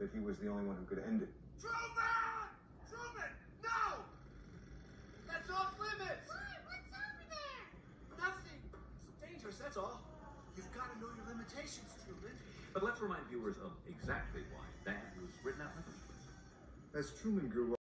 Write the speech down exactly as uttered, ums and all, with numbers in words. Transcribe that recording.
that he was the only one who could end it. Truman! Truman! No! That's off limits! Why? What's over there? Nothing. It's dangerous, that's all. You've got to know your limitations, Truman. But let's remind viewers of exactly why that was written out in the first place. As Truman grew up,